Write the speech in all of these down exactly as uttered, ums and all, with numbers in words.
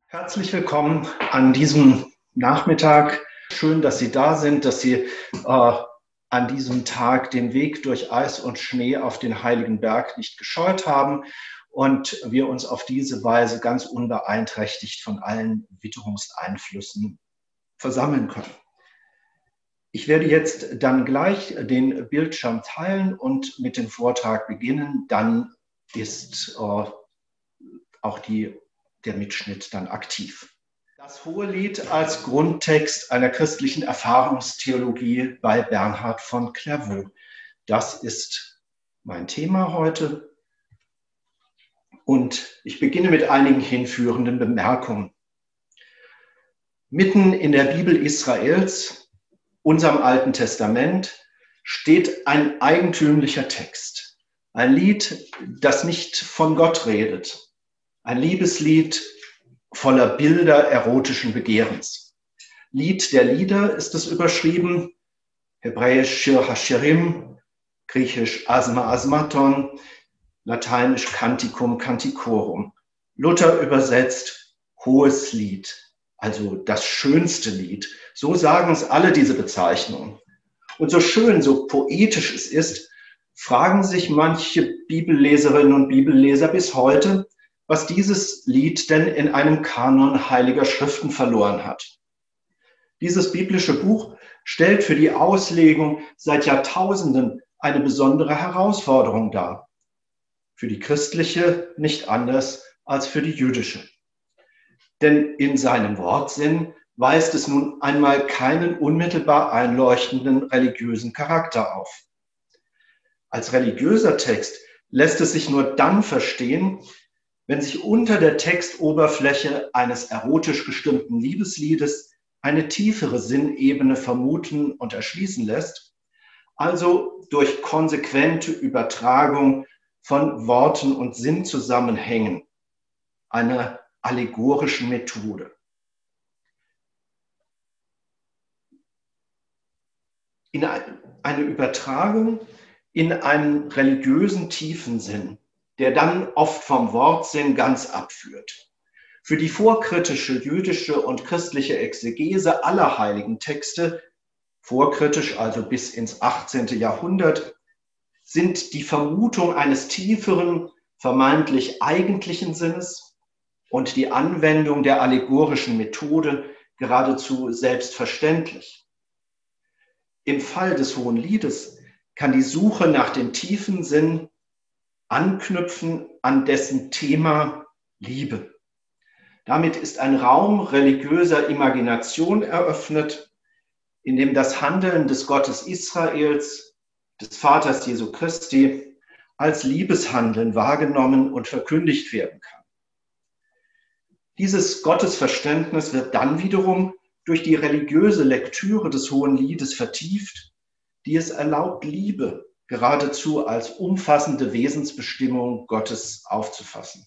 Herzlich willkommen an diesem Nachmittag. Schön, dass Sie da sind, dass Sie äh, an diesem Tag den Weg durch Eis und Schnee auf den Heiligen Berg nicht gescheut haben und wir uns auf diese Weise ganz unbeeinträchtigt von allen Witterungseinflüssen versammeln können. Ich werde jetzt dann gleich den Bildschirm teilen und mit dem Vortrag beginnen. Dann ist äh, auch die der Mitschnitt dann aktiv. Das Hohelied als Grundtext einer christlichen Erfahrungstheologie bei Bernhard von Clairvaux. Das ist mein Thema heute. Und ich beginne mit einigen hinführenden Bemerkungen. Mitten in der Bibel Israels, unserem Alten Testament, steht ein eigentümlicher Text. Ein Lied, das nicht von Gott redet. Ein Liebeslied voller Bilder erotischen Begehrens. Lied der Lieder ist es überschrieben, hebräisch Shir HaShirim, griechisch Asma Asmaton, lateinisch Canticum Canticorum. Luther übersetzt hohes Lied, also das schönste Lied. So sagen es alle diese Bezeichnungen. Und so schön, so poetisch es ist, fragen sich manche Bibelleserinnen und Bibelleser bis heute, was dieses Lied denn in einem Kanon heiliger Schriften verloren hat. Dieses biblische Buch stellt für die Auslegung seit Jahrtausenden eine besondere Herausforderung dar. Für die christliche nicht anders als für die jüdische. Denn in seinem Wortsinn weist es nun einmal keinen unmittelbar einleuchtenden religiösen Charakter auf. Als religiöser Text lässt es sich nur dann verstehen, wenn sich unter der Textoberfläche eines erotisch gestimmten Liebesliedes eine tiefere Sinnebene vermuten und erschließen lässt, also durch konsequente Übertragung von Worten und Sinnzusammenhängen, einer allegorischen Methode. In eine Übertragung in einen religiösen tiefen Sinn, der dann oft vom Wortsinn ganz abführt. Für die vorkritische jüdische und christliche Exegese aller heiligen Texte, vorkritisch also bis ins achtzehnte Jahrhundert, sind die Vermutung eines tieferen, vermeintlich eigentlichen Sinnes und die Anwendung der allegorischen Methode geradezu selbstverständlich. Im Fall des Hohen Liedes kann die Suche nach dem tiefen Sinn anknüpfen an dessen Thema Liebe. Damit ist ein Raum religiöser Imagination eröffnet, in dem das Handeln des Gottes Israels, des Vaters Jesu Christi, als Liebeshandeln wahrgenommen und verkündigt werden kann. Dieses Gottesverständnis wird dann wiederum durch die religiöse Lektüre des Hohen Liedes vertieft, die es erlaubt, Liebe geradezu als umfassende Wesensbestimmung Gottes aufzufassen.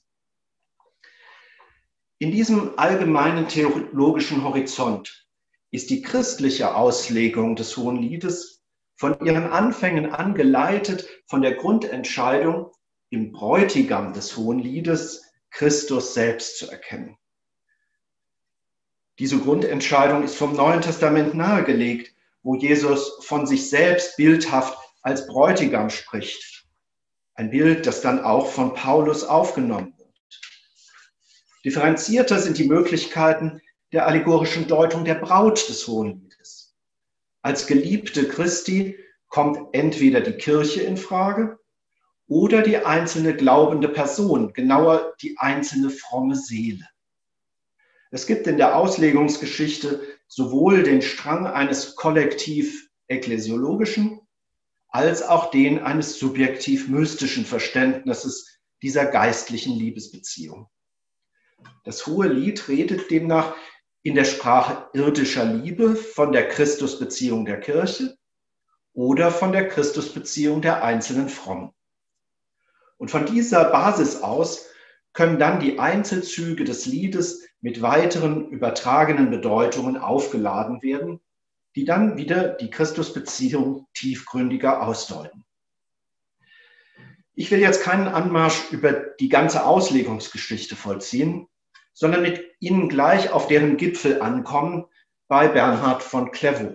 In diesem allgemeinen theologischen Horizont ist die christliche Auslegung des Hohen Liedes von ihren Anfängen an geleitet von der Grundentscheidung, im Bräutigam des Hohen Liedes Christus selbst zu erkennen. Diese Grundentscheidung ist vom Neuen Testament nahegelegt, wo Jesus von sich selbst bildhaft als Bräutigam spricht. Ein Bild, das dann auch von Paulus aufgenommen wird. Differenzierter sind die Möglichkeiten der allegorischen Deutung der Braut des Hohen Liedes. Als Geliebte Christi kommt entweder die Kirche in Frage oder die einzelne glaubende Person, genauer die einzelne fromme Seele. Es gibt in der Auslegungsgeschichte sowohl den Strang eines kollektiv ekklesiologischen als auch den eines subjektiv-mystischen Verständnisses dieser geistlichen Liebesbeziehung. Das Hohe Lied redet demnach in der Sprache irdischer Liebe von der Christusbeziehung der Kirche oder von der Christusbeziehung der einzelnen Frommen. Und von dieser Basis aus können dann die Einzelzüge des Liedes mit weiteren übertragenen Bedeutungen aufgeladen werden, die dann wieder die Christusbeziehung tiefgründiger ausdeuten. Ich will jetzt keinen Anmarsch über die ganze Auslegungsgeschichte vollziehen. sondern mit ihnen gleich auf deren Gipfel ankommen, bei Bernhard von Clairvaux.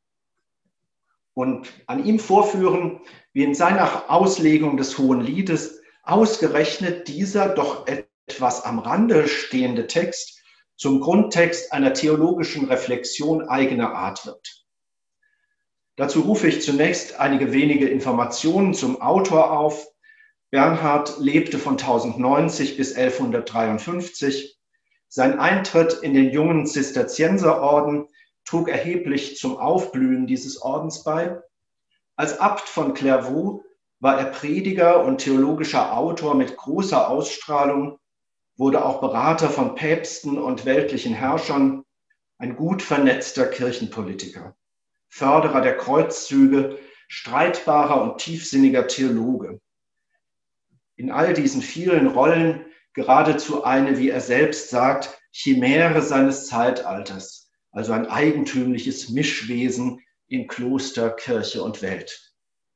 Und an ihm vorführen, wie in seiner Auslegung des Hohen Liedes ausgerechnet dieser doch etwas am Rande stehende Text zum Grundtext einer theologischen Reflexion eigener Art wird. Dazu rufe ich zunächst einige wenige Informationen zum Autor auf. Bernhard lebte von tausendneunzig bis elfhundertdreiundfünfzig. Sein Eintritt in den jungen Zisterzienserorden trug erheblich zum Aufblühen dieses Ordens bei. Als Abt von Clairvaux war er Prediger und theologischer Autor mit großer Ausstrahlung, wurde auch Berater von Päpsten und weltlichen Herrschern, ein gut vernetzter Kirchenpolitiker, Förderer der Kreuzzüge, streitbarer und tiefsinniger Theologe. In all diesen vielen Rollen geradezu eine, wie er selbst sagt, Chimäre seines Zeitalters, also ein eigentümliches Mischwesen in Kloster, Kirche und Welt.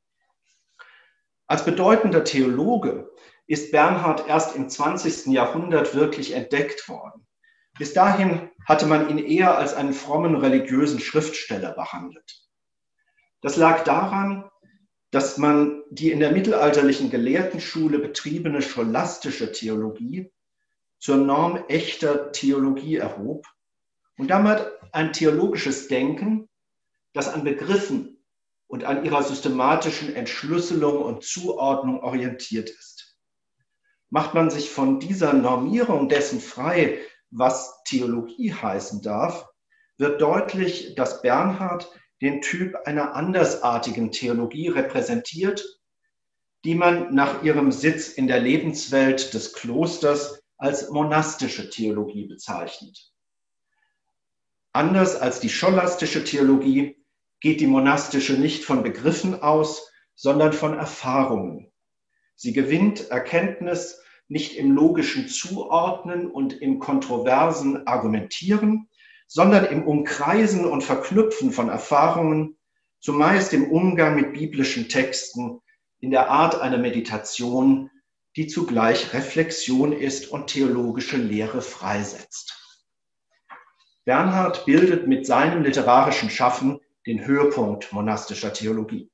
Als bedeutender Theologe ist Bernhard erst im zwanzigsten Jahrhundert wirklich entdeckt worden. Bis dahin hatte man ihn eher als einen frommen religiösen Schriftsteller behandelt. Das lag daran, dass man die in der mittelalterlichen Gelehrtenschule betriebene scholastische Theologie zur Norm echter Theologie erhob und damit ein theologisches Denken, das an Begriffen und an ihrer systematischen Entschlüsselung und Zuordnung orientiert ist. Macht man sich von dieser Normierung dessen frei, was Theologie heißen darf, wird deutlich, dass Bernhard den Typ einer andersartigen Theologie repräsentiert, die man nach ihrem Sitz in der Lebenswelt des Klosters als monastische Theologie bezeichnet. Anders als die scholastische Theologie geht die monastische nicht von Begriffen aus, sondern von Erfahrungen. Sie gewinnt Erkenntnis nicht im logischen Zuordnen und im kontroversen Argumentieren, sondern im Umkreisen und Verknüpfen von Erfahrungen, zumeist im Umgang mit biblischen Texten, in der Art einer Meditation, die zugleich Reflexion ist und theologische Lehre freisetzt. Bernhard bildet mit seinem literarischen Schaffen den Höhepunkt monastischer Theologie.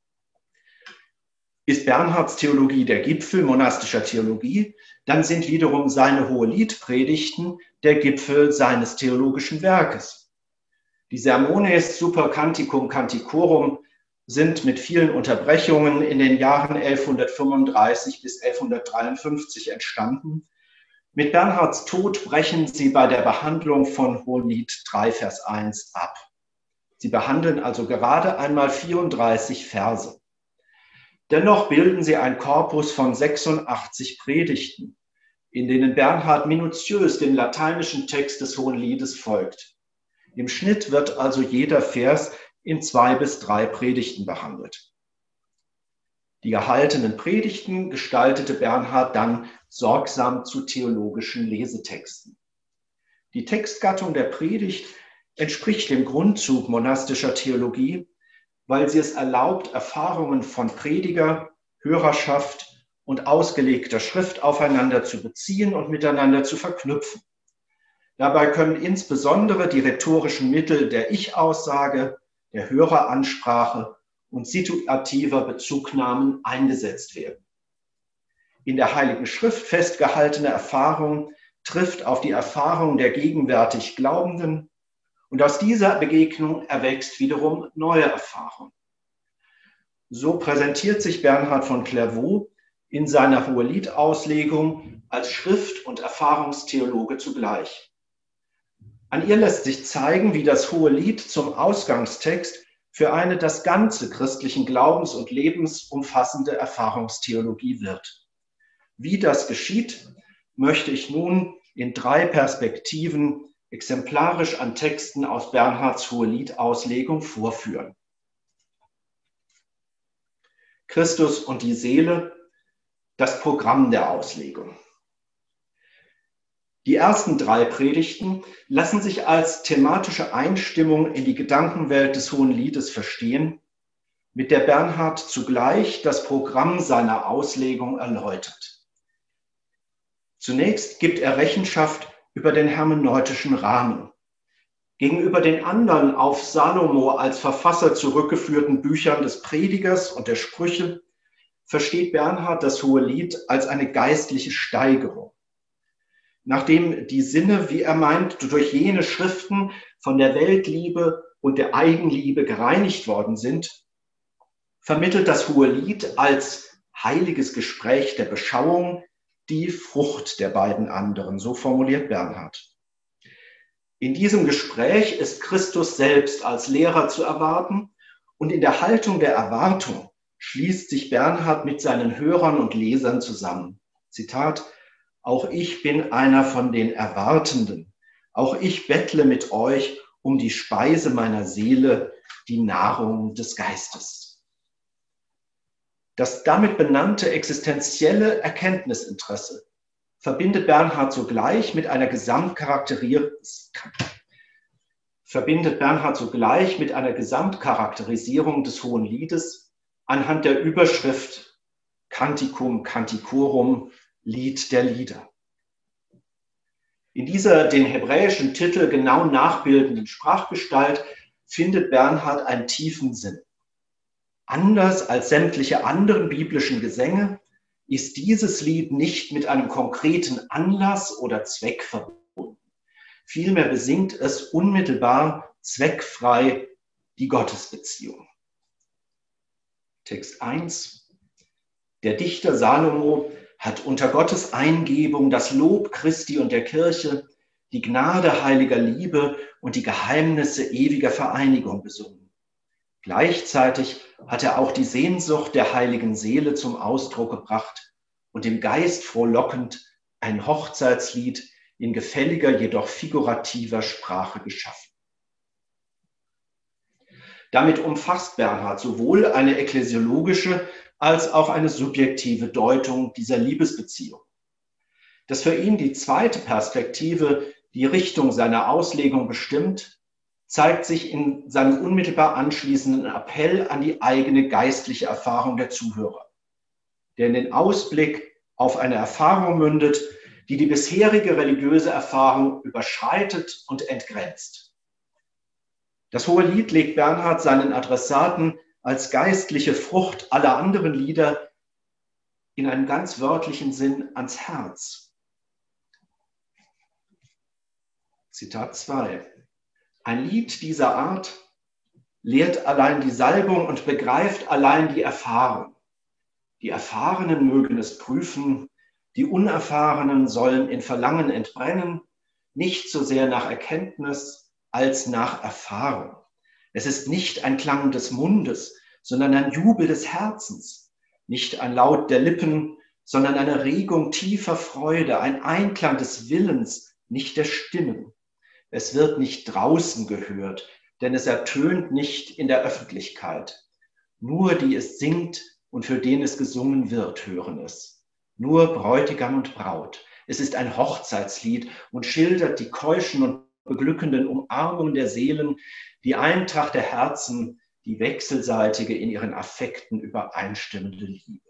Ist Bernhards Theologie der Gipfel monastischer Theologie, dann sind wiederum seine Hoheliedpredigten der Gipfel seines theologischen Werkes. Die Sermones super canticum canticorum sind mit vielen Unterbrechungen in den Jahren elfhundertfünfunddreißig bis elfhundertdreiundfünfzig entstanden. Mit Bernhards Tod brechen sie bei der Behandlung von Hohelied drei Vers eins ab. Sie behandeln also gerade einmal vierunddreißig Verse. Dennoch bilden sie ein Korpus von sechsundachtzig Predigten, in denen Bernhard minutiös dem lateinischen Text des Hoheliedes folgt. Im Schnitt wird also jeder Vers in zwei bis drei Predigten behandelt. Die gehaltenen Predigten gestaltete Bernhard dann sorgsam zu theologischen Lesetexten. Die Textgattung der Predigt entspricht dem Grundzug monastischer Theologie, weil sie es erlaubt, Erfahrungen von Prediger, Hörerschaft und ausgelegter Schrift aufeinander zu beziehen und miteinander zu verknüpfen. Dabei können insbesondere die rhetorischen Mittel der Ich-Aussage, der Höreransprache und situativer Bezugnahmen eingesetzt werden. In der Heiligen Schrift festgehaltene Erfahrung trifft auf die Erfahrung der gegenwärtig Glaubenden, und aus dieser Begegnung erwächst wiederum neue Erfahrung. So präsentiert sich Bernhard von Clairvaux in seiner Hohelied-Auslegung als Schrift- und Erfahrungstheologe zugleich. An ihr lässt sich zeigen, wie das Hohelied zum Ausgangstext für eine das Ganze christlichen Glaubens und Lebens umfassende Erfahrungstheologie wird. Wie das geschieht, möchte ich nun in drei Perspektiven exemplarisch an Texten aus Bernhards Hohelied-Auslegung vorführen. Christus und die Seele, das Programm der Auslegung. Die ersten drei Predigten lassen sich als thematische Einstimmung in die Gedankenwelt des Hoheliedes verstehen, mit der Bernhard zugleich das Programm seiner Auslegung erläutert. Zunächst gibt er Rechenschaft über den hermeneutischen Rahmen. Gegenüber den anderen auf Salomo als Verfasser zurückgeführten Büchern des Predigers und der Sprüche versteht Bernhard das Hohelied als eine geistliche Steigerung. Nachdem die Sinne, wie er meint, durch jene Schriften von der Weltliebe und der Eigenliebe gereinigt worden sind, vermittelt das Hohelied als heiliges Gespräch der Beschauung die Frucht der beiden anderen, so formuliert Bernhard. In diesem Gespräch ist Christus selbst als Lehrer zu erwarten und in der Haltung der Erwartung schließt sich Bernhard mit seinen Hörern und Lesern zusammen. Zitat: Auch ich bin einer von den Erwartenden. Auch ich bettle mit euch um die Speise meiner Seele, die Nahrung des Geistes. Das damit benannte existenzielle Erkenntnisinteresse verbindet Bernhard sogleich mit einer Gesamtcharakterisierung verbindet Bernhard sogleich mit einer Gesamtcharakterisierung des Hohenliedes anhand der Überschrift Canticum Canticorum, Lied der Lieder. In dieser den hebräischen Titel genau nachbildenden Sprachgestalt findet Bernhard einen tiefen Sinn. Anders als sämtliche anderen biblischen Gesänge ist dieses Lied nicht mit einem konkreten Anlass oder Zweck verbunden. Vielmehr besingt es unmittelbar zweckfrei die Gottesbeziehung. Text eins. Der Dichter Salomo hat unter Gottes Eingebung das Lob Christi und der Kirche, die Gnade heiliger Liebe und die Geheimnisse ewiger Vereinigung besungen. Gleichzeitig hat er auch die Sehnsucht der heiligen Seele zum Ausdruck gebracht und im Geist frohlockend ein Hochzeitslied in gefälliger, jedoch figurativer Sprache geschaffen. Damit umfasst Bernhard sowohl eine ekklesiologische als auch eine subjektive Deutung dieser Liebesbeziehung. Dass für ihn die zweite Perspektive die Richtung seiner Auslegung bestimmt, zeigt sich in seinem unmittelbar anschließenden Appell an die eigene geistliche Erfahrung der Zuhörer, der in den Ausblick auf eine Erfahrung mündet, die die bisherige religiöse Erfahrung überschreitet und entgrenzt. Das Hohelied legt Bernhard seinen Adressaten als geistliche Frucht aller anderen Lieder in einem ganz wörtlichen Sinn ans Herz. Zitat zwei. Ein Lied dieser Art lehrt allein die Salbung und begreift allein die Erfahrung. Die Erfahrenen mögen es prüfen, die Unerfahrenen sollen in Verlangen entbrennen, nicht so sehr nach Erkenntnis als nach Erfahrung. Es ist nicht ein Klang des Mundes, sondern ein Jubel des Herzens, nicht ein Laut der Lippen, sondern eine Regung tiefer Freude, ein Einklang des Willens, nicht der Stimmen. Es wird nicht draußen gehört, denn es ertönt nicht in der Öffentlichkeit. Nur die es singt und für den es gesungen wird, hören es. Nur Bräutigam und Braut. Es ist ein Hochzeitslied und schildert die keuschen und beglückenden Umarmungen der Seelen, die Eintracht der Herzen, die wechselseitige, in ihren Affekten übereinstimmende Liebe.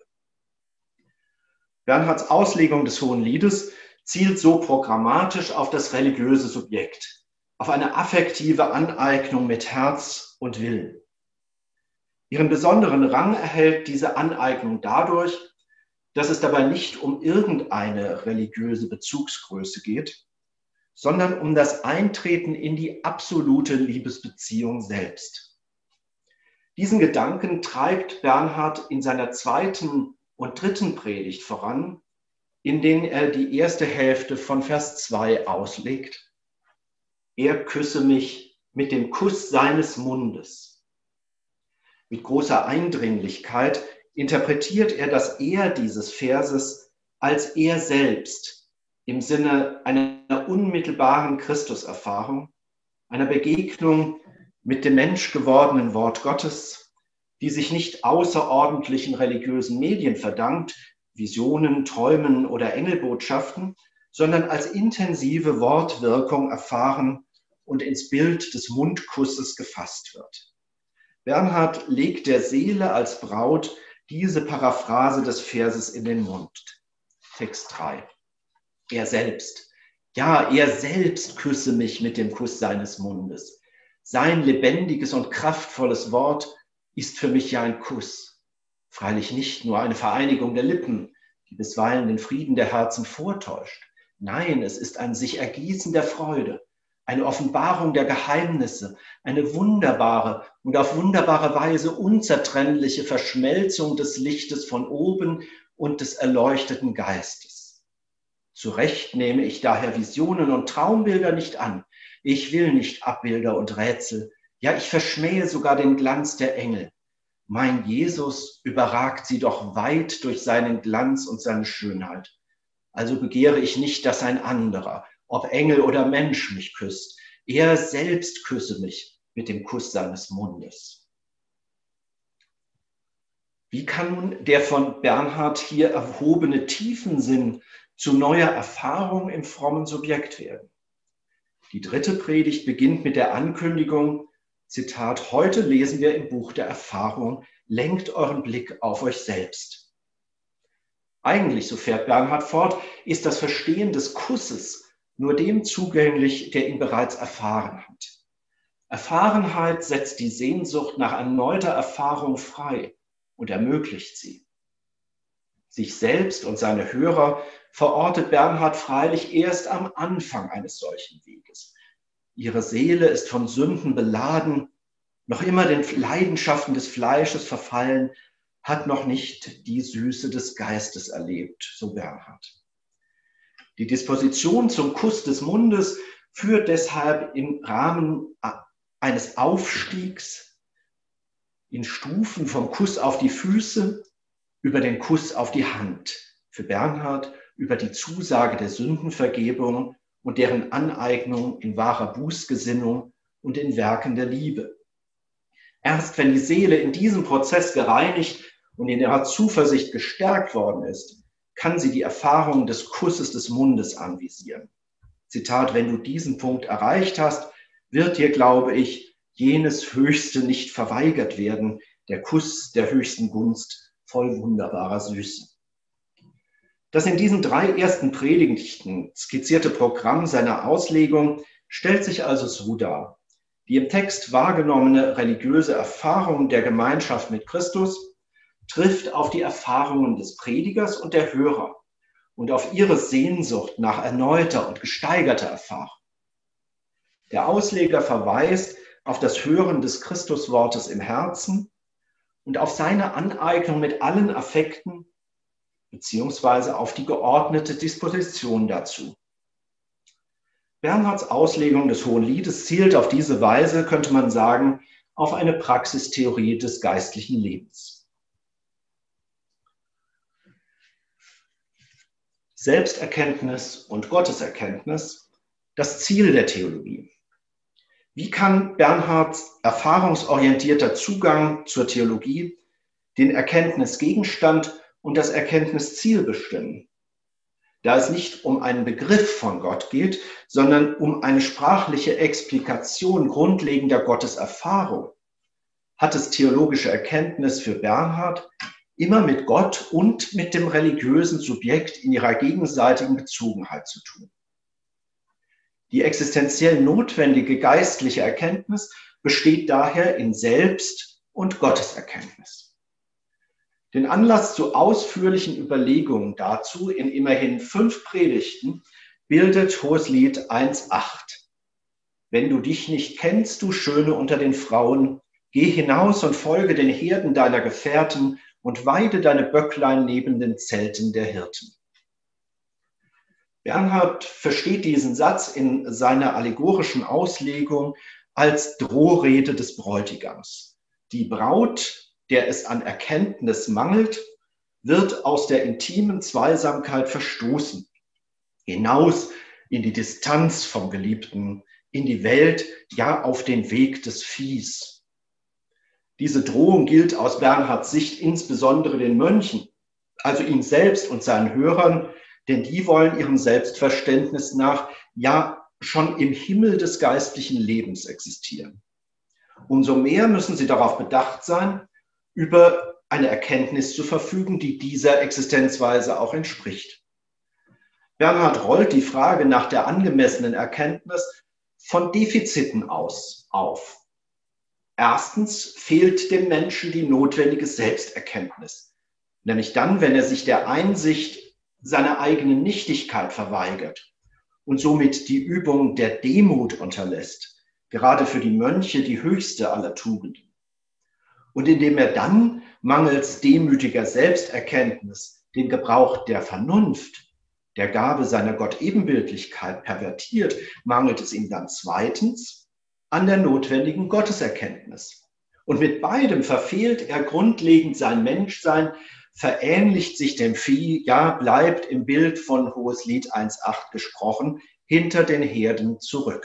Bernhards Auslegung des Hohenliedes zielt so programmatisch auf das religiöse Subjekt, auf eine affektive Aneignung mit Herz und Willen. Ihren besonderen Rang erhält diese Aneignung dadurch, dass es dabei nicht um irgendeine religiöse Bezugsgröße geht, sondern um das Eintreten in die absolute Liebesbeziehung selbst. Diesen Gedanken treibt Bernhard in seiner zweiten und dritten Predigt voran, in denen er die erste Hälfte von Vers zwei auslegt. Er küsse mich mit dem Kuss seines Mundes. Mit großer Eindringlichkeit interpretiert er das Er dieses Verses als er selbst im Sinne einer unmittelbaren Christuserfahrung, einer Begegnung mit dem menschgewordenen Wort Gottes, die sich nicht außerordentlichen religiösen Medien verdankt, Visionen, Träumen oder Engelbotschaften, sondern als intensive Wortwirkung erfahren und ins Bild des Mundkusses gefasst wird. Bernhard legt der Seele als Braut diese Paraphrase des Verses in den Mund. Text drei. Er selbst, Ja, er selbst küsse mich mit dem Kuss seines Mundes. Sein lebendiges und kraftvolles Wort ist für mich ja ein Kuss. Freilich nicht nur eine Vereinigung der Lippen, die bisweilen den Frieden der Herzen vortäuscht. Nein, es ist ein sich ergießen der Freude, eine Offenbarung der Geheimnisse, eine wunderbare und auf wunderbare Weise unzertrennliche Verschmelzung des Lichtes von oben und des erleuchteten Geistes. Zu Recht nehme ich daher Visionen und Traumbilder nicht an. Ich will nicht Abbilder und Rätsel. Ja, ich verschmähe sogar den Glanz der Engel. Mein Jesus überragt sie doch weit durch seinen Glanz und seine Schönheit. Also begehre ich nicht, dass ein anderer, ob Engel oder Mensch, mich küsst. Er selbst küsse mich mit dem Kuss seines Mundes. Wie kann nun der von Bernhard hier erhobene Tiefensinn zu neuer Erfahrung im frommen Subjekt werden? Die dritte Predigt beginnt mit der Ankündigung, Zitat, heute lesen wir im Buch der Erfahrung, lenkt euren Blick auf euch selbst. Eigentlich, so fährt Bernhard fort, ist das Verstehen des Kusses nur dem zugänglich, der ihn bereits erfahren hat. Erfahrenheit setzt die Sehnsucht nach erneuter Erfahrung frei und ermöglicht sie. Sich selbst und seine Hörer verortet Bernhard freilich erst am Anfang eines solchen Weges. Ihre Seele ist von Sünden beladen, noch immer den Leidenschaften des Fleisches verfallen, hat noch nicht die Süße des Geistes erlebt, so Bernhard. Die Disposition zum Kuss des Mundes führt deshalb im Rahmen eines Aufstiegs in Stufen vom Kuss auf die Füße über den Kuss auf die Hand. Für Bernhard über die Zusage der Sündenvergebung und deren Aneignung in wahrer Bußgesinnung und in Werken der Liebe. Erst wenn die Seele in diesem Prozess gereinigt und in ihrer Zuversicht gestärkt worden ist, kann sie die Erfahrung des Kusses des Mundes anvisieren. Zitat, wenn du diesen Punkt erreicht hast, wird dir, glaube ich, jenes Höchste nicht verweigert werden, der Kuss der höchsten Gunst voll wunderbarer Süße. Das in diesen drei ersten Predigten skizzierte Programm seiner Auslegung stellt sich also so dar. Die im Text wahrgenommene religiöse Erfahrung der Gemeinschaft mit Christus trifft auf die Erfahrungen des Predigers und der Hörer und auf ihre Sehnsucht nach erneuter und gesteigerter Erfahrung. Der Ausleger verweist auf das Hören des Christuswortes im Herzen und auf seine Aneignung mit allen Affekten beziehungsweise auf die geordnete Disposition dazu. Bernhards Auslegung des Hohen Liedes zielt auf diese Weise, könnte man sagen, auf eine Praxistheorie des geistlichen Lebens. Selbsterkenntnis und Gotteserkenntnis, das Ziel der Theologie. Wie kann Bernhards erfahrungsorientierter Zugang zur Theologie den Erkenntnisgegenstand und das Erkenntnisziel bestimmen? Da es nicht um einen Begriff von Gott geht, sondern um eine sprachliche Explikation grundlegender Gotteserfahrung, hat es theologische Erkenntnis für Bernhard immer mit Gott und mit dem religiösen Subjekt in ihrer gegenseitigen Bezogenheit zu tun. Die existenziell notwendige geistliche Erkenntnis besteht daher in Selbst- und Gotteserkenntnis. Den Anlass zu ausführlichen Überlegungen dazu in immerhin fünf Predigten bildet Hoheslied eins Komma acht. Wenn du dich nicht kennst, du Schöne unter den Frauen, geh hinaus und folge den Herden deiner Gefährten und weide deine Böcklein neben den Zelten der Hirten. Bernhard versteht diesen Satz in seiner allegorischen Auslegung als Drohrede des Bräutigams. Die Braut, der es an Erkenntnis mangelt, wird aus der intimen Zweisamkeit verstoßen, hinaus in die Distanz vom Geliebten, in die Welt, ja auf den Weg des Viehs. Diese Drohung gilt aus Bernhards Sicht insbesondere den Mönchen, also ihm selbst und seinen Hörern, denn die wollen ihrem Selbstverständnis nach ja schon im Himmel des geistlichen Lebens existieren. Umso mehr müssen sie darauf bedacht sein, über eine Erkenntnis zu verfügen, die dieser Existenzweise auch entspricht. Bernhard rollt die Frage nach der angemessenen Erkenntnis von Defiziten aus auf. Erstens fehlt dem Menschen die notwendige Selbsterkenntnis, nämlich dann, wenn er sich der Einsicht seiner eigenen Nichtigkeit verweigert und somit die Übung der Demut unterlässt, gerade für die Mönche die höchste aller Tugenden. Und indem er dann mangels demütiger Selbsterkenntnis den Gebrauch der Vernunft, der Gabe seiner Gottebenbildlichkeit pervertiert, mangelt es ihm dann zweitens an der notwendigen Gotteserkenntnis. Und mit beidem verfehlt er grundlegend sein Menschsein, verähnlicht sich dem Vieh, ja, bleibt im Bild von Hoheslied eins Komma acht gesprochen, hinter den Herden zurück.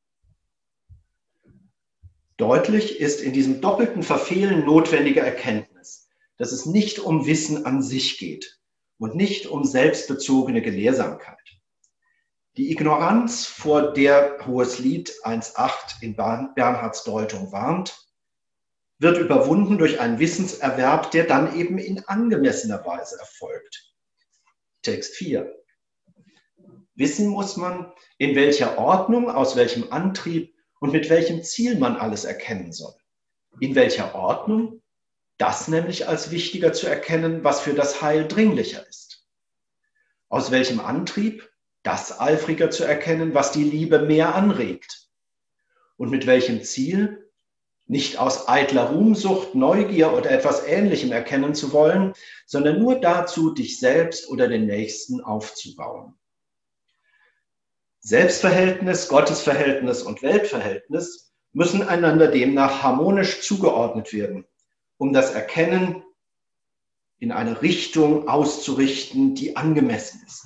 Deutlich ist in diesem doppelten Verfehlen notwendiger Erkenntnis, dass es nicht um Wissen an sich geht und nicht um selbstbezogene Gelehrsamkeit. Die Ignoranz, vor der Hoheslied eins Komma acht in Bernhards Deutung warnt, wird überwunden durch einen Wissenserwerb, der dann eben in angemessener Weise erfolgt. Text vier. Wissen muss man, in welcher Ordnung, aus welchem Antrieb und mit welchem Ziel man alles erkennen soll. In welcher Ordnung? Das nämlich als wichtiger zu erkennen, was für das Heil dringlicher ist. Aus welchem Antrieb? Das eifriger zu erkennen, was die Liebe mehr anregt. Und mit welchem Ziel? Nicht aus eitler Ruhmsucht, Neugier oder etwas Ähnlichem erkennen zu wollen, sondern nur dazu, dich selbst oder den Nächsten aufzubauen. Selbstverhältnis, Gottesverhältnis und Weltverhältnis müssen einander demnach harmonisch zugeordnet werden, um das Erkennen in eine Richtung auszurichten, die angemessen ist.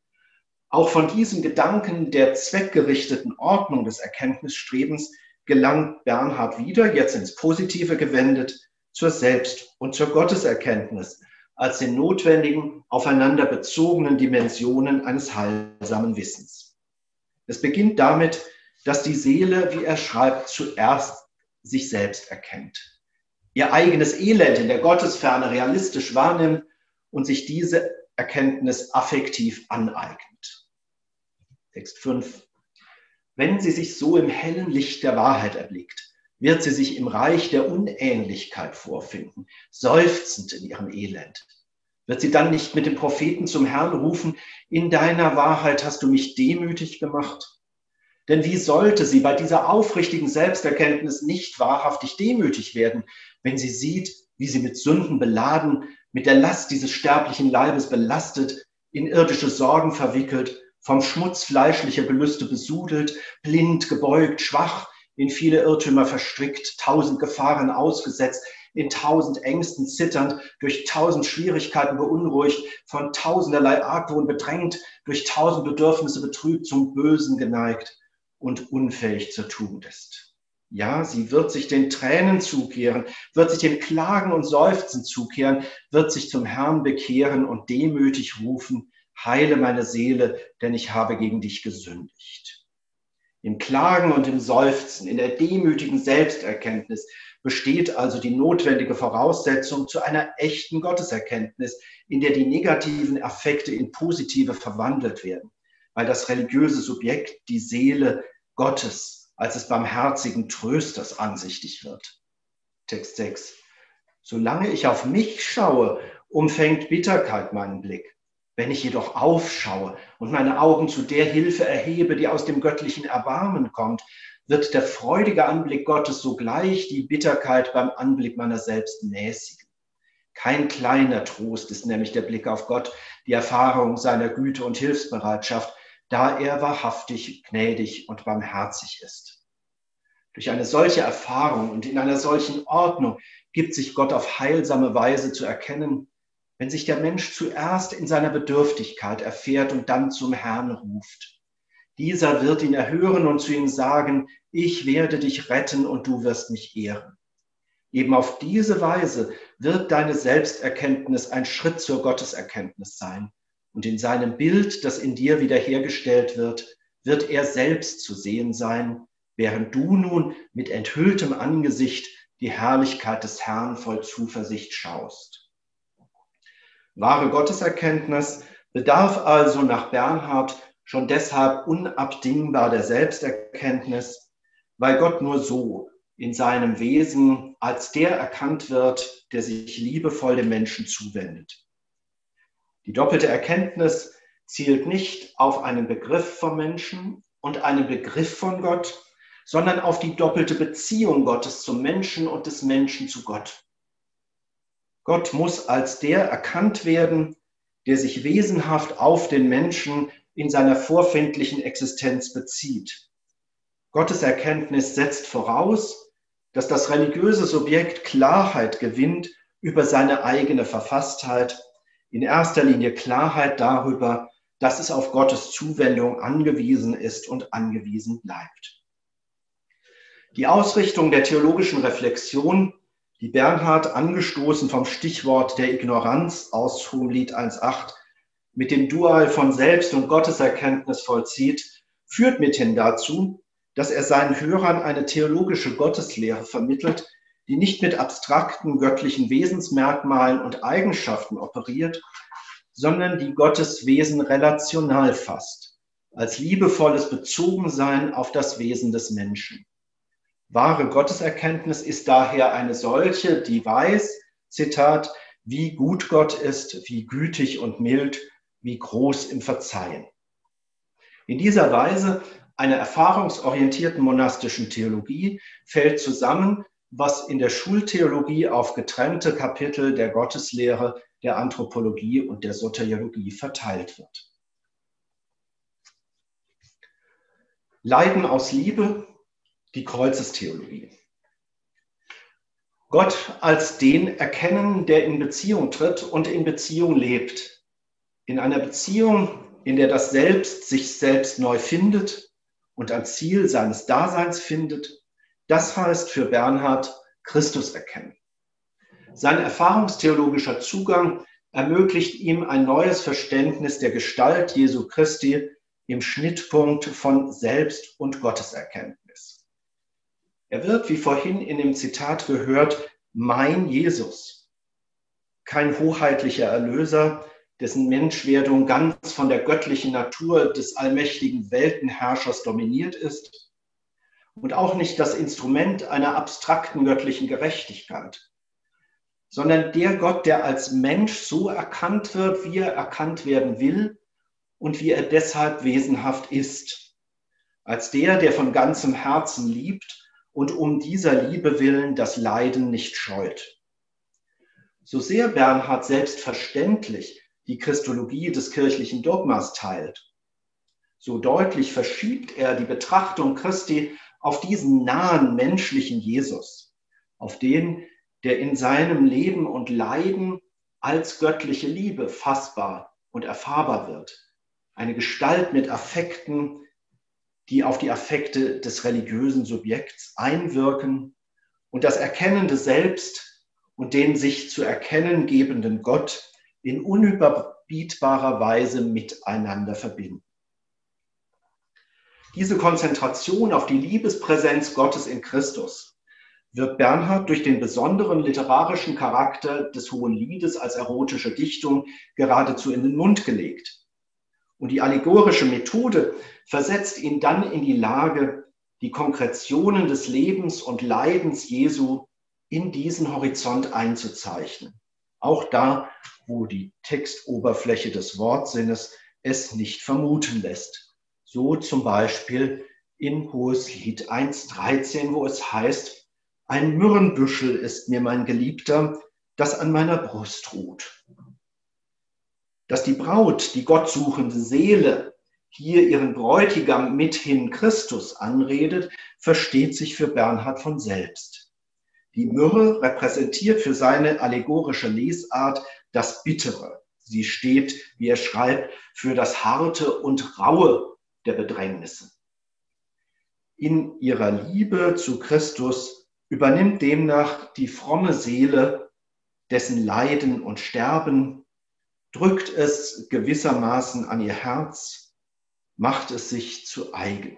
Auch von diesem Gedanken der zweckgerichteten Ordnung des Erkenntnisstrebens gelangt Bernhard wieder, jetzt ins Positive gewendet, zur Selbst- und zur Gotteserkenntnis als den notwendigen, aufeinander bezogenen Dimensionen eines heilsamen Wissens. Es beginnt damit, dass die Seele, wie er schreibt, zuerst sich selbst erkennt, ihr eigenes Elend in der Gottesferne realistisch wahrnimmt und sich diese Erkenntnis affektiv aneignet. Text fünf. Wenn sie sich so im hellen Licht der Wahrheit erblickt, wird sie sich im Reich der Unähnlichkeit vorfinden, seufzend in ihrem Elend. Wird sie dann nicht mit dem Propheten zum Herrn rufen, in deiner Wahrheit hast du mich demütig gemacht? Denn wie sollte sie bei dieser aufrichtigen Selbsterkenntnis nicht wahrhaftig demütig werden, wenn sie sieht, wie sie mit Sünden beladen, mit der Last dieses sterblichen Leibes belastet, in irdische Sorgen verwickelt, vom Schmutz fleischlicher Gelüste besudelt, blind, gebeugt, schwach, in viele Irrtümer verstrickt, tausend Gefahren ausgesetzt, in tausend Ängsten zitternd, durch tausend Schwierigkeiten beunruhigt, von tausenderlei Argwohn bedrängt, durch tausend Bedürfnisse betrübt, zum Bösen geneigt und unfähig zur Tugend ist. Ja, sie wird sich den Tränen zukehren, wird sich dem Klagen und Seufzen zukehren, wird sich zum Herrn bekehren und demütig rufen, heile meine Seele, denn ich habe gegen dich gesündigt. Im Klagen und im Seufzen, in der demütigen Selbsterkenntnis besteht also die notwendige Voraussetzung zu einer echten Gotteserkenntnis, in der die negativen Affekte in positive verwandelt werden, weil das religiöse Subjekt, die Seele Gottes, als des barmherzigen Trösters ansichtig wird. Text sechs. Solange ich auf mich schaue, umfängt Bitterkeit meinen Blick. Wenn ich jedoch aufschaue und meine Augen zu der Hilfe erhebe, die aus dem göttlichen Erbarmen kommt, wird der freudige Anblick Gottes sogleich die Bitterkeit beim Anblick meiner selbst mäßigen. Kein kleiner Trost ist nämlich der Blick auf Gott, die Erfahrung seiner Güte und Hilfsbereitschaft, da er wahrhaftig, gnädig und barmherzig ist. Durch eine solche Erfahrung und in einer solchen Ordnung gibt sich Gott auf heilsame Weise zu erkennen, wenn sich der Mensch zuerst in seiner Bedürftigkeit erfährt und dann zum Herrn ruft. Dieser wird ihn erhören und zu ihm sagen, ich werde dich retten und du wirst mich ehren. Eben auf diese Weise wird deine Selbsterkenntnis ein Schritt zur Gotteserkenntnis sein. Und in seinem Bild, das in dir wiederhergestellt wird, wird er selbst zu sehen sein, während du nun mit enthülltem Angesicht die Herrlichkeit des Herrn voll Zuversicht schaust. Wahre Gotteserkenntnis bedarf also nach Bernhard schon deshalb unabdingbar der Selbsterkenntnis, weil Gott nur so in seinem Wesen als der erkannt wird, der sich liebevoll dem Menschen zuwendet. Die doppelte Erkenntnis zielt nicht auf einen Begriff vom Menschen und einen Begriff von Gott, sondern auf die doppelte Beziehung Gottes zum Menschen und des Menschen zu Gott. Gott muss als der erkannt werden, der sich wesenhaft auf den Menschen in seiner vorfindlichen Existenz bezieht. Gottes Erkenntnis setzt voraus, dass das religiöse Subjekt Klarheit gewinnt über seine eigene Verfasstheit, in erster Linie Klarheit darüber, dass es auf Gottes Zuwendung angewiesen ist und angewiesen bleibt. Die Ausrichtung der theologischen Reflexion, die Bernhard, angestoßen vom Stichwort der Ignoranz aus Hohelied eins Komma acht, mit dem Dual von Selbst- und Gotteserkenntnis vollzieht, führt mithin dazu, dass er seinen Hörern eine theologische Gotteslehre vermittelt, die nicht mit abstrakten göttlichen Wesensmerkmalen und Eigenschaften operiert, sondern die Gottes Wesen relational fasst, als liebevolles Bezogensein auf das Wesen des Menschen. Wahre Gotteserkenntnis ist daher eine solche, die weiß, Zitat, wie gut Gott ist, wie gütig und mild, wie groß im Verzeihen. In dieser Weise einer erfahrungsorientierten monastischen Theologie fällt zusammen, was in der Schultheologie auf getrennte Kapitel der Gotteslehre, der Anthropologie und der Soteriologie verteilt wird. Leiden aus Liebe, die Kreuzestheologie. Gott als den erkennen, der in Beziehung tritt und in Beziehung lebt. In einer Beziehung, in der das Selbst sich selbst neu findet und ein Ziel seines Daseins findet, das heißt für Bernhard Christus erkennen. Sein erfahrungstheologischer Zugang ermöglicht ihm ein neues Verständnis der Gestalt Jesu Christi im Schnittpunkt von Selbst- und Gotteserkenntnis. Er wird, wie vorhin in dem Zitat gehört, mein Jesus, kein hoheitlicher Erlöser, dessen Menschwerdung ganz von der göttlichen Natur des allmächtigen Weltenherrschers dominiert ist und auch nicht das Instrument einer abstrakten göttlichen Gerechtigkeit, sondern der Gott, der als Mensch so erkannt wird, wie er erkannt werden will und wie er deshalb wesenhaft ist, als der, der von ganzem Herzen liebt und um dieser Liebe willen das Leiden nicht scheut. So sehr Bernhard selbstverständlich die Christologie des kirchlichen Dogmas teilt, so deutlich verschiebt er die Betrachtung Christi auf diesen nahen menschlichen Jesus, auf den, der in seinem Leben und Leiden als göttliche Liebe fassbar und erfahrbar wird. Eine Gestalt mit Affekten, die auf die Affekte des religiösen Subjekts einwirken und das erkennende Selbst und den sich zu erkennen gebenden Gott in unüberbietbarer Weise miteinander verbinden. Diese Konzentration auf die Liebespräsenz Gottes in Christus wird Bernhard durch den besonderen literarischen Charakter des Hoheliedes als erotische Dichtung geradezu in den Mund gelegt. Und die allegorische Methode versetzt ihn dann in die Lage, die Konkretionen des Lebens und Leidens Jesu in diesen Horizont einzuzeichnen. Auch da, wo die Textoberfläche des Wortsinnes es nicht vermuten lässt. So zum Beispiel in Hohelied eins Komma dreizehn, wo es heißt, ein Myrrhenbüschel ist mir mein Geliebter, das an meiner Brust ruht. Dass die Braut, die gottsuchende Seele, hier ihren Bräutigam mithin Christus anredet, versteht sich für Bernhard von selbst. Die Myrrhe repräsentiert für seine allegorische Lesart das Bittere. Sie steht, wie er schreibt, für das Harte und Raue der Bedrängnisse. In ihrer Liebe zu Christus übernimmt demnach die fromme Seele dessen Leiden und Sterben, drückt es gewissermaßen an ihr Herz, macht es sich zu eigen.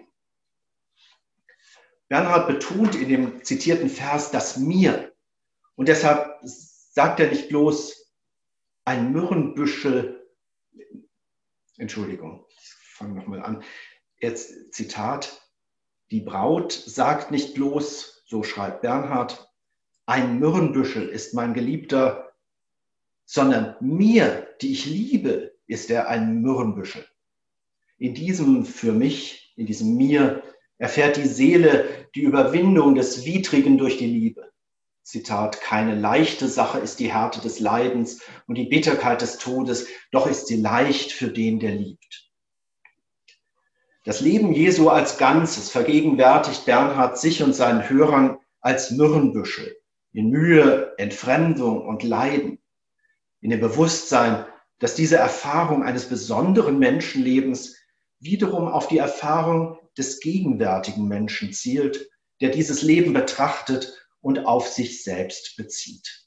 Bernhard betont in dem zitierten Vers das Mir. Und deshalb sagt er nicht bloß ein Myrrhenbüschel Entschuldigung, ich fange nochmal an. Jetzt Zitat, die Braut sagt nicht bloß, so schreibt Bernhard, ein Myrrhenbüschel ist mein Geliebter, sondern mir, die ich liebe, ist er ein Myrrhenbüschel. In diesem für mich, in diesem mir, erfährt die Seele die Überwindung des Widrigen durch die Liebe. Zitat, keine leichte Sache ist die Härte des Leidens und die Bitterkeit des Todes, doch ist sie leicht für den, der liebt. Das Leben Jesu als Ganzes vergegenwärtigt Bernhard sich und seinen Hörern als Myrrhenbüschel, in Mühe, Entfremdung und Leiden, in dem Bewusstsein, dass diese Erfahrung eines besonderen Menschenlebens wiederum auf die Erfahrung des gegenwärtigen Menschen zielt, der dieses Leben betrachtet und auf sich selbst bezieht.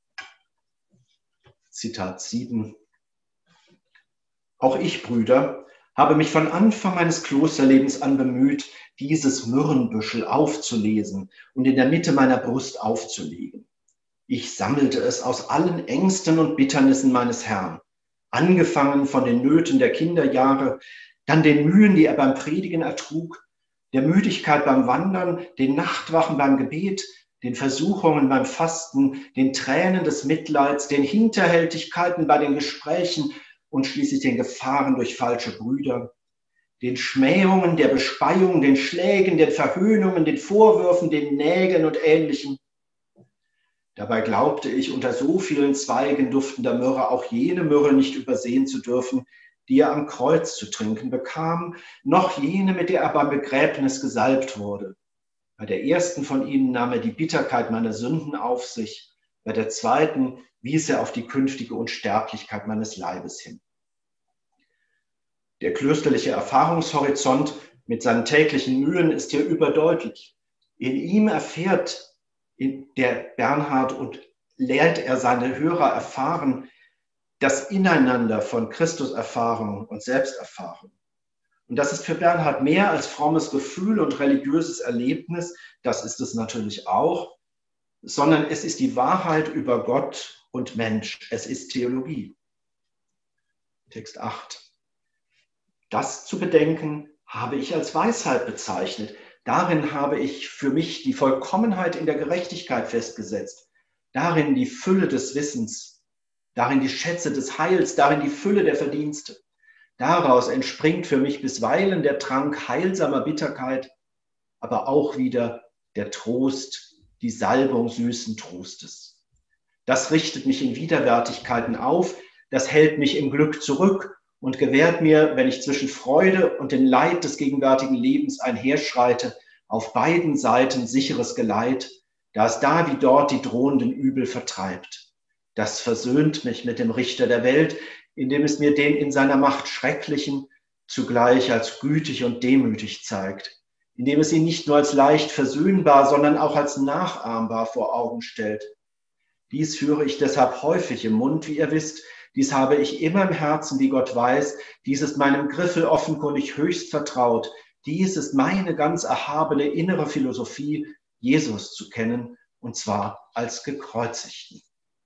Zitat sieben. Auch ich, Brüder, habe mich von Anfang meines Klosterlebens an bemüht, dieses Myrrhenbüschel aufzulesen und in der Mitte meiner Brust aufzulegen. Ich sammelte es aus allen Ängsten und Bitternissen meines Herrn, angefangen von den Nöten der Kinderjahre, dann den Mühen, die er beim Predigen ertrug, der Müdigkeit beim Wandern, den Nachtwachen beim Gebet, den Versuchungen beim Fasten, den Tränen des Mitleids, den Hinterhältigkeiten bei den Gesprächen und schließlich den Gefahren durch falsche Brüder, den Schmähungen, der Bespeiung, den Schlägen, den Verhöhnungen, den Vorwürfen, den Nägeln und Ähnlichem. Dabei glaubte ich, unter so vielen Zweigen duftender Myrrhe auch jene Myrrhe nicht übersehen zu dürfen, die er am Kreuz zu trinken bekam, noch jene, mit der er beim Begräbnis gesalbt wurde. Bei der ersten von ihnen nahm er die Bitterkeit meiner Sünden auf sich, bei der zweiten wies er auf die künftige Unsterblichkeit meines Leibes hin. Der klösterliche Erfahrungshorizont mit seinen täglichen Mühen ist hier überdeutlich. In ihm erfährt der Bernhard und lehrt er seine Hörer erfahren, das Ineinander von Christuserfahrung und Selbsterfahrung. Und das ist für Bernhard mehr als frommes Gefühl und religiöses Erlebnis, das ist es natürlich auch, sondern es ist die Wahrheit über Gott und Mensch. Es ist Theologie. Text acht. Das zu bedenken habe ich als Weisheit bezeichnet. Darin habe ich für mich die Vollkommenheit in der Gerechtigkeit festgesetzt. Darin die Fülle des Wissens, darin die Schätze des Heils, darin die Fülle der Verdienste. Daraus entspringt für mich bisweilen der Trank heilsamer Bitterkeit, aber auch wieder der Trost, die Salbung süßen Trostes. Das richtet mich in Widerwärtigkeiten auf, das hält mich im Glück zurück und gewährt mir, wenn ich zwischen Freude und dem Leid des gegenwärtigen Lebens einherschreite, auf beiden Seiten sicheres Geleit, da es da wie dort die drohenden Übel vertreibt. Das versöhnt mich mit dem Richter der Welt, indem es mir den in seiner Macht Schrecklichen zugleich als gütig und demütig zeigt, indem es ihn nicht nur als leicht versöhnbar, sondern auch als nachahmbar vor Augen stellt. Dies führe ich deshalb häufig im Mund, wie ihr wisst, dies habe ich immer im Herzen, wie Gott weiß, dies ist meinem Griffel offenkundig höchst vertraut, dies ist meine ganz erhabene innere Philosophie, Jesus zu kennen, und zwar als Gekreuzigten.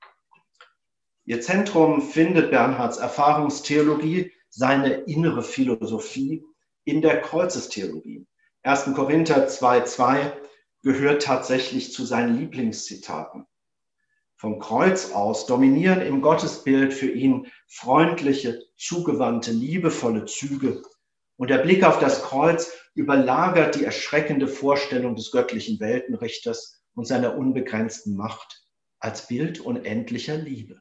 Ihr Zentrum findet Bernhards Erfahrungstheologie, seine innere Philosophie in der Kreuzestheologie. erster Korinther zwei zwei gehört tatsächlich zu seinen Lieblingszitaten. Vom Kreuz aus dominieren im Gottesbild für ihn freundliche, zugewandte, liebevolle Züge. Und der Blick auf das Kreuz überlagert die erschreckende Vorstellung des göttlichen Weltenrichters und seiner unbegrenzten Macht als Bild unendlicher Liebe.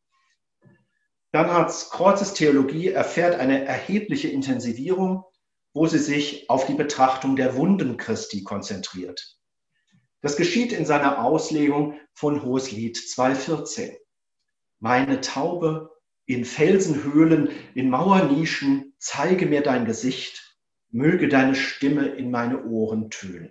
Bernhards Kreuzestheologie erfährt eine erhebliche Intensivierung, wo sie sich auf die Betrachtung der Wunden Christi konzentriert. Das geschieht in seiner Auslegung von Hoheslied zwei vierzehn. Meine Taube in Felsenhöhlen, in Mauernischen, zeige mir dein Gesicht, möge deine Stimme in meine Ohren tönen.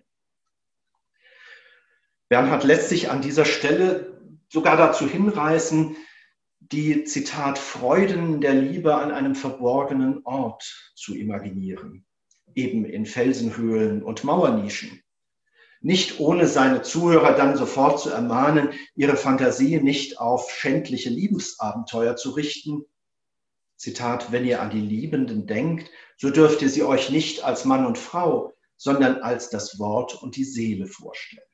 Bernhard lässt sich an dieser Stelle sogar dazu hinreißen, die, Zitat, Freuden der Liebe an einem verborgenen Ort zu imaginieren, eben in Felsenhöhlen und Mauernischen. Nicht ohne seine Zuhörer dann sofort zu ermahnen, ihre Fantasie nicht auf schändliche Liebesabenteuer zu richten, Zitat, wenn ihr an die Liebenden denkt, so dürft ihr sie euch nicht als Mann und Frau, sondern als das Wort und die Seele vorstellen.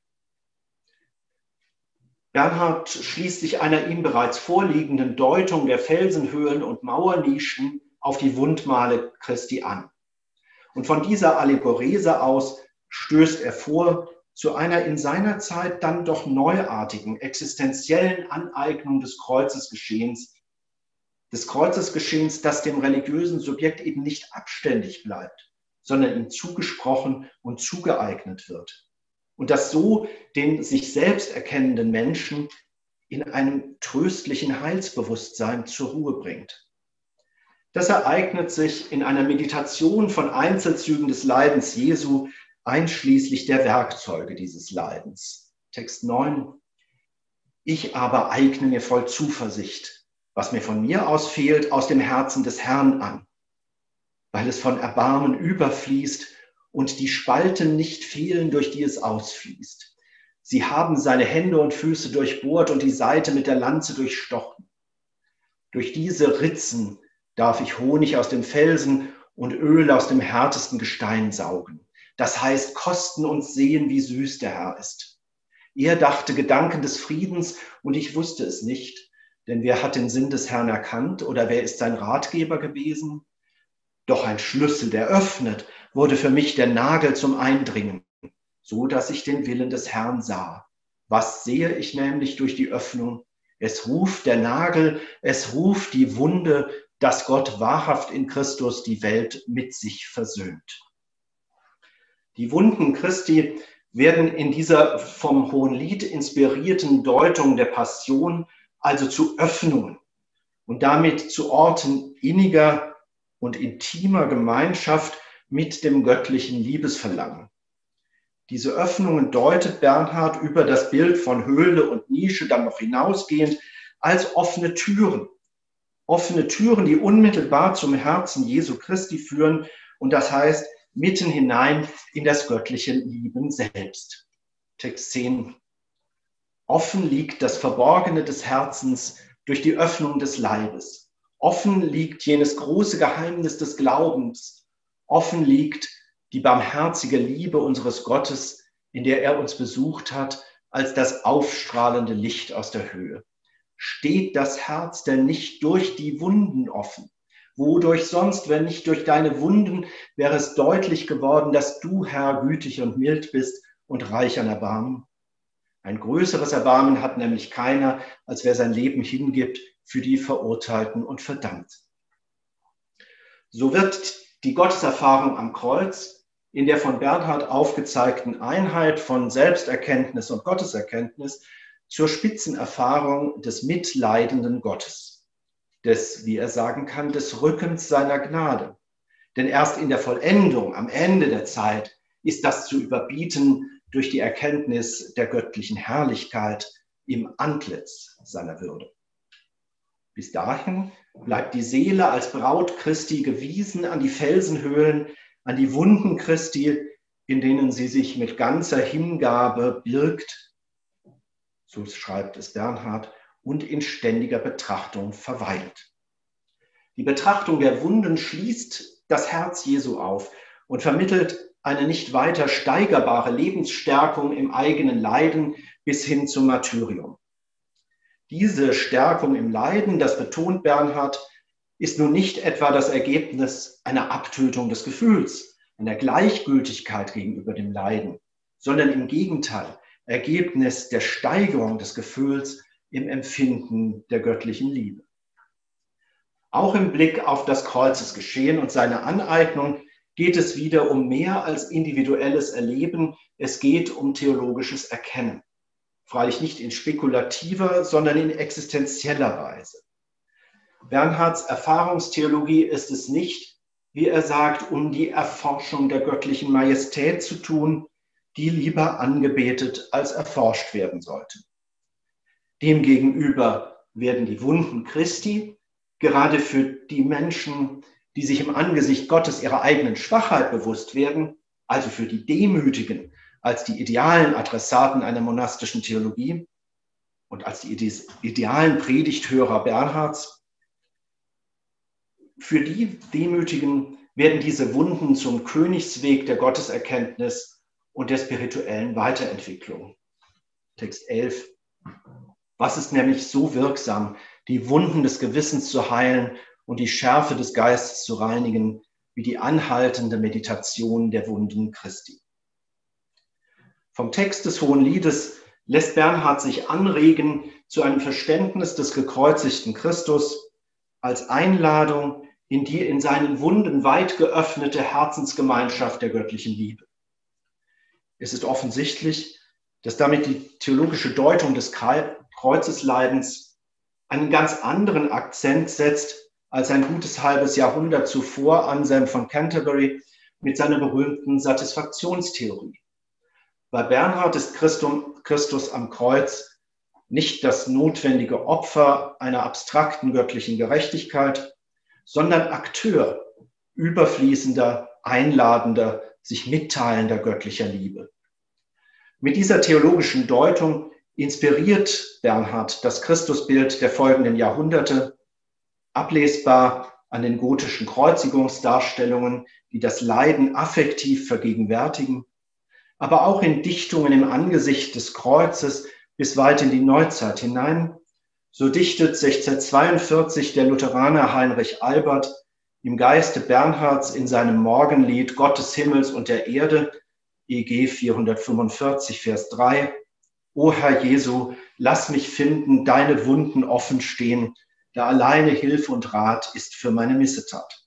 Bernhard schließt sich einer ihm bereits vorliegenden Deutung der Felsenhöhlen und Mauernischen auf die Wundmale Christi an. Und von dieser Allegorese aus stößt er vor zu einer in seiner Zeit dann doch neuartigen, existenziellen Aneignung des Kreuzesgeschehens, des Kreuzesgeschehens, das dem religiösen Subjekt eben nicht abständig bleibt, sondern ihm zugesprochen und zugeeignet wird. Und das so den sich selbst erkennenden Menschen in einem tröstlichen Heilsbewusstsein zur Ruhe bringt. Das ereignet sich in einer Meditation von Einzelzügen des Leidens Jesu, einschließlich der Werkzeuge dieses Leidens. Text neun. Ich aber eigne mir voll Zuversicht, was mir von mir aus fehlt, aus dem Herzen des Herrn an, weil es von Erbarmen überfließt und die Spalten nicht fehlen, durch die es ausfließt. Sie haben seine Hände und Füße durchbohrt und die Seite mit der Lanze durchstochen. Durch diese Ritzen darf ich Honig aus dem Felsen und Öl aus dem härtesten Gestein saugen. Das heißt, kosten und sehen, wie süß der Herr ist. Er dachte Gedanken des Friedens und ich wusste es nicht, denn wer hat den Sinn des Herrn erkannt oder wer ist sein Ratgeber gewesen? Doch ein Schlüssel, der öffnet, wurde für mich der Nagel zum Eindringen, so dass ich den Willen des Herrn sah. Was sehe ich nämlich durch die Öffnung? Es ruft der Nagel, es ruft die Wunde, dass Gott wahrhaft in Christus die Welt mit sich versöhnt. Die Wunden Christi werden in dieser vom Hohenlied inspirierten Deutung der Passion also zu Öffnungen und damit zu Orten inniger und intimer Gemeinschaft mit dem göttlichen Liebesverlangen. Diese Öffnungen deutet Bernhard über das Bild von Höhle und Nische dann noch hinausgehend als offene Türen. Offene Türen, die unmittelbar zum Herzen Jesu Christi führen und das heißt mitten hinein in das göttliche Lieben selbst. Text zehn. Offen liegt das Verborgene des Herzens durch die Öffnung des Leibes. Offen liegt jenes große Geheimnis des Glaubens. Offen liegt die barmherzige Liebe unseres Gottes, in der er uns besucht hat, als das aufstrahlende Licht aus der Höhe. Steht das Herz denn nicht durch die Wunden offen? Wodurch sonst, wenn nicht durch deine Wunden, wäre es deutlich geworden, dass du, Herr, gütig und mild bist und reich an Erbarmen? Ein größeres Erbarmen hat nämlich keiner, als wer sein Leben hingibt für die Verurteilten und Verdammten. So wird die Gotteserfahrung am Kreuz in der von Bernhard aufgezeigten Einheit von Selbsterkenntnis und Gotteserkenntnis zur Spitzenerfahrung des mitleidenden Gottes, des, wie er sagen kann, des Rückens seiner Gnade. Denn erst in der Vollendung, am Ende der Zeit, ist das zu überbieten durch die Erkenntnis der göttlichen Herrlichkeit im Antlitz seiner Würde. Bis dahin bleibt die Seele als Braut Christi gewiesen an die Felsenhöhlen, an die Wunden Christi, in denen sie sich mit ganzer Hingabe birgt, so schreibt es Bernhard, und in ständiger Betrachtung verweilt. Die Betrachtung der Wunden schließt das Herz Jesu auf und vermittelt eine nicht weiter steigerbare Lebensstärkung im eigenen Leiden bis hin zum Martyrium. Diese Stärkung im Leiden, das betont Bernhard, ist nun nicht etwa das Ergebnis einer Abtötung des Gefühls, einer Gleichgültigkeit gegenüber dem Leiden, sondern im Gegenteil Ergebnis der Steigerung des Gefühls im Empfinden der göttlichen Liebe. Auch im Blick auf das Kreuzesgeschehen und seine Aneignung geht es wieder um mehr als individuelles Erleben, es geht um theologisches Erkennen. Freilich nicht in spekulativer, sondern in existenzieller Weise. Bernhards Erfahrungstheologie ist es nicht, wie er sagt, um die Erforschung der göttlichen Majestät zu tun, die lieber angebetet als erforscht werden sollte. Demgegenüber werden die Wunden Christi gerade für die Menschen, die sich im Angesicht Gottes ihrer eigenen Schwachheit bewusst werden, also für die Demütigen, als die idealen Adressaten einer monastischen Theologie und als die idealen Predigthörer Bernhards, für die Demütigen werden diese Wunden zum Königsweg der Gotteserkenntnis und der spirituellen Weiterentwicklung. Text elf. Was ist nämlich so wirksam, die Wunden des Gewissens zu heilen und die Schärfe des Geistes zu reinigen, wie die anhaltende Meditation der Wunden Christi? Vom Text des Hohen Liedes lässt Bernhard sich anregen zu einem Verständnis des gekreuzigten Christus als Einladung in die in seinen Wunden weit geöffnete Herzensgemeinschaft der göttlichen Liebe. Es ist offensichtlich, dass damit die theologische Deutung des Kreuzesleidens einen ganz anderen Akzent setzt als ein gutes halbes Jahrhundert zuvor Anselm von Canterbury mit seiner berühmten Satisfaktionstheorie. Bei Bernhard ist Christus am Kreuz nicht das notwendige Opfer einer abstrakten göttlichen Gerechtigkeit, sondern Akteur überfließender, einladender, sich mitteilender göttlicher Liebe. Mit dieser theologischen Deutung inspiriert Bernhard das Christusbild der folgenden Jahrhunderte, ablesbar an den gotischen Kreuzigungsdarstellungen, die das Leiden affektiv vergegenwärtigen, aber auch in Dichtungen im Angesicht des Kreuzes bis weit in die Neuzeit hinein. So dichtet sechzehnhundertzweiundvierzig der Lutheraner Heinrich Albert im Geiste Bernhards in seinem Morgenlied Gott des Himmels und der Erde, E G vierhundertfünfundvierzig, Vers drei, O Herr Jesu, lass mich finden, deine Wunden offen stehen, da alleine Hilfe und Rat ist für meine Missetat.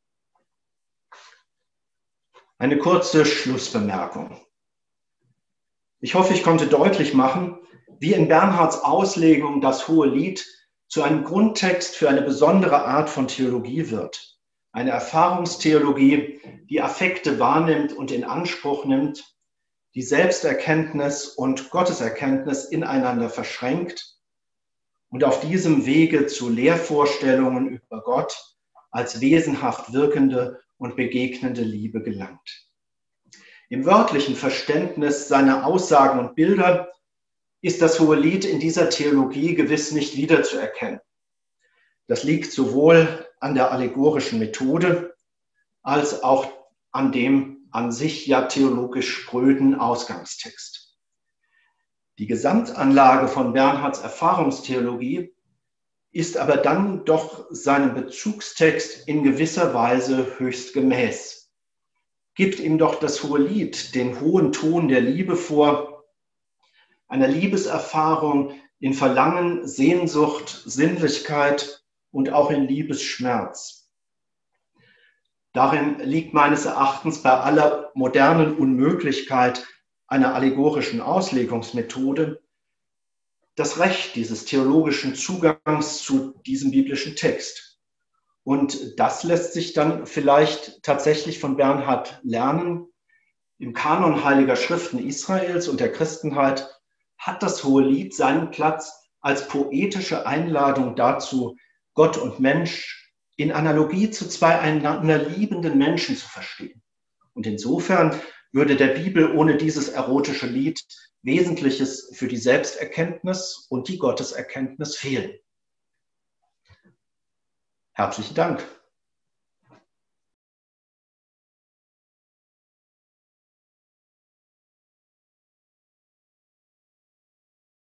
Eine kurze Schlussbemerkung. Ich hoffe, ich konnte deutlich machen, wie in Bernhards Auslegung das Hohe Lied zu einem Grundtext für eine besondere Art von Theologie wird. Eine Erfahrungstheologie, die Affekte wahrnimmt und in Anspruch nimmt, die Selbsterkenntnis und Gotteserkenntnis ineinander verschränkt und auf diesem Wege zu Lehrvorstellungen über Gott als wesenhaft wirkende und begegnende Liebe gelangt. Im wörtlichen Verständnis seiner Aussagen und Bilder ist das Hohe Lied in dieser Theologie gewiss nicht wiederzuerkennen. Das liegt sowohl an der allegorischen Methode als auch an dem an sich ja theologisch spröden Ausgangstext. Die Gesamtanlage von Bernhards Erfahrungstheologie ist aber dann doch seinem Bezugstext in gewisser Weise höchst gemäß. Gibt ihm doch das Hohe Lied den hohen Ton der Liebe vor, einer Liebeserfahrung in Verlangen, Sehnsucht, Sinnlichkeit und auch in Liebesschmerz. Darin liegt meines Erachtens bei aller modernen Unmöglichkeit einer allegorischen Auslegungsmethode das Recht dieses theologischen Zugangs zu diesem biblischen Text. Und das lässt sich dann vielleicht tatsächlich von Bernhard lernen. Im Kanon heiliger Schriften Israels und der Christenheit hat das Hohe Lied seinen Platz als poetische Einladung dazu, Gott und Mensch in Analogie zu zwei einander liebenden Menschen zu verstehen. Und insofern würde der Bibel ohne dieses erotische Lied Wesentliches für die Selbsterkenntnis und die Gotteserkenntnis fehlen. Herzlichen Dank.